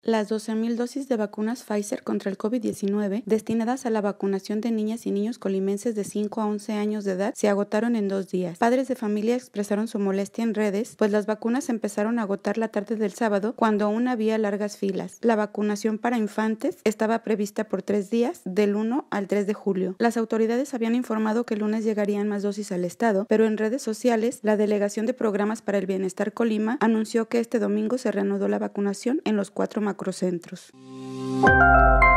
Las 12.000 dosis de vacunas Pfizer contra el COVID-19 destinadas a la vacunación de niñas y niños colimenses de 5 a 11 años de edad se agotaron en 2 días. Padres de familia expresaron su molestia en redes, pues las vacunas empezaron a agotar la tarde del sábado cuando aún había largas filas. La vacunación para infantes estaba prevista por 3 días, del 1 al 3 de julio. Las autoridades habían informado que el lunes llegarían más dosis al estado, pero en redes sociales, la Delegación de Programas para el Bienestar Colima anunció que este domingo se reanudó la vacunación en los 4 macrocentros.